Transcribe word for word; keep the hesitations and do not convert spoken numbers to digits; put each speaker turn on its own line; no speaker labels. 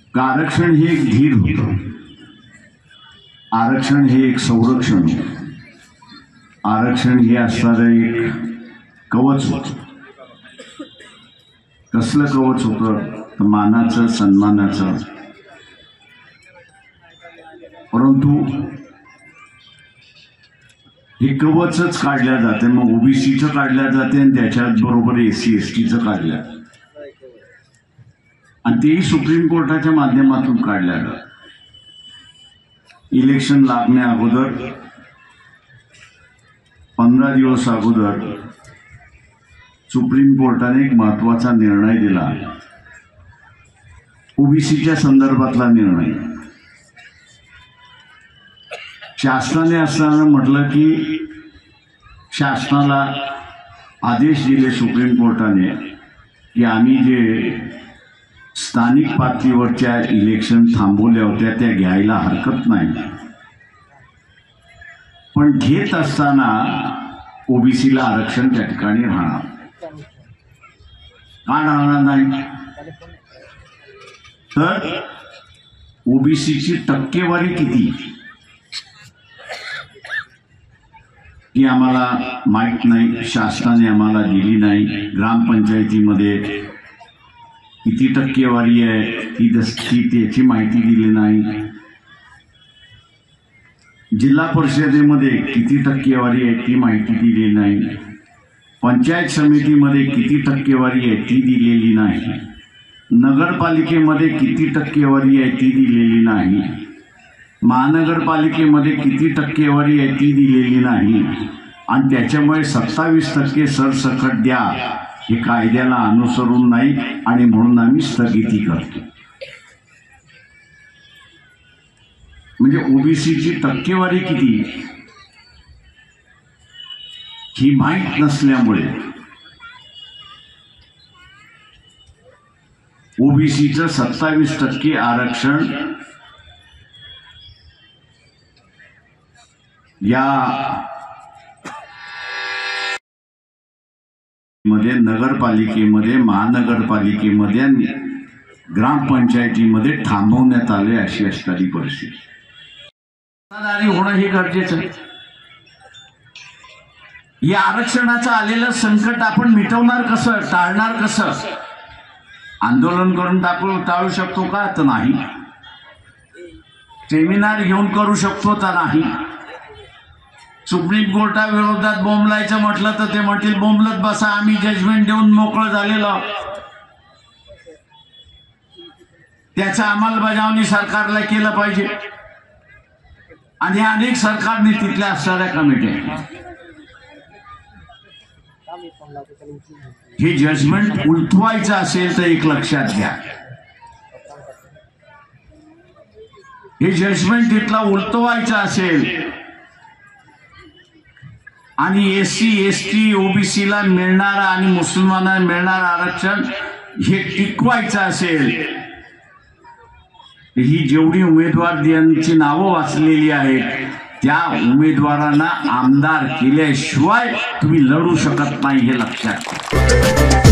आरक्षण हे एक धीर होतं, आरक्षण हे एक संरक्षण होतं, आरक्षण हे असणारं एक कवच होतं. कसलं कवच होतं तर मानाचं, सन्मानाचं. परंतु हे कवचच काढल्या जाते, मग ओबीसीचं काढल्या जाते आणि त्याच्याच बरोबर एससी एसटीचं काढल्या, आणि तेही सुप्रीम कोर्टाच्या माध्यमातून काढल्या जात. इलेक्शन लागण्या अगोदर पंधरा दिवस अगोदर सुप्रीम कोर्टाने एक महत्वाचा निर्णय दिला, ओबीसीच्या संदर्भातला निर्णय. शासनाने असताना म्हटलं की शासनाला आदेश दिले सुप्रीम कोर्टाने की आम्ही जे स्थानिक पातळीवरच्या इलेक्शन थांबवल्या होत्या त्या घ्यायला हरकत नाही, पण घेत असताना ओबीसीला आरक्षण त्या ठिकाणी राहणार. का राहणार नाही तर ओबीसीची टक्केवारी किती ही आम्हाला माहित नाही, शासनाने आम्हाला दिली नाही. ग्रामपंचायतीमध्ये किती टक्केवारी आहे ती दस्ती त्याची माहिती दिली नाही. जिल्हा परिषदेमध्ये किती टक्केवारी आहे ती माहिती दिली नाही. पंचायत समितीमध्ये किती टक्केवारी आहे ती दिलेली नाही. नगरपालिकेमध्ये किती टक्केवारी आहे ती दिलेली नाही. महानगरपालिकेमध्ये किती टक्केवारी आहे ती दिलेली नाही. आणि त्याच्यामुळे सत्तावीस टक्के सरसकट द्या हे कायद्याला अनुसरून नाही, आणि म्हणून आम्ही स्थगिती करतो. म्हणजे ओबीसीची टक्केवारी किती ही माहीत नसल्यामुळे ओबीसीचं सत्तावीस टक्के आरक्षण या मध्ये नगरपालिकेमध्ये, महानगरपालिकेमध्ये आणि ग्रामपंचायतीमध्ये थांबवण्यात आले. अशी असणारी परिस्थिती होणं हे गरजेचं आहे. या आरक्षणाचं आलेलं संकट आपण मिटवणार कसं, टाळणार कसं? आंदोलन करून टाकू टाळू शकतो का तर नाही. सेमिनार घेऊन करू शकतो तर नाही. सुप्रीम कोर्टाविरोधात बोंबलायचं म्हटलं तर ते म्हणतील बोंबलत बसा, आम्ही जजमेंट देऊन मोकळं झालेलं. त्याच्या अंमलबजावणी सरकारला केलं पाहिजे. आणि अनेक सरकारने तिथल्या असणाऱ्या कमिट्या हे जजमेंट उलटवायचं असेल तर एक लक्षात घ्या, हे जजमेंट तिथला उलटवायचं असेल आणि एससी एसटी ओबीसीला मिळणारा आणि मुसलमानांना मिळणारं आरक्षण हे टिकवायचं असेल, ही जेवढी उमेदवार यांची नावं वाचलेली आहेत त्या उमेदवारांना आमदार केल्याशिवाय तुम्ही लढू शकत नाही, हे लक्षात घ्या.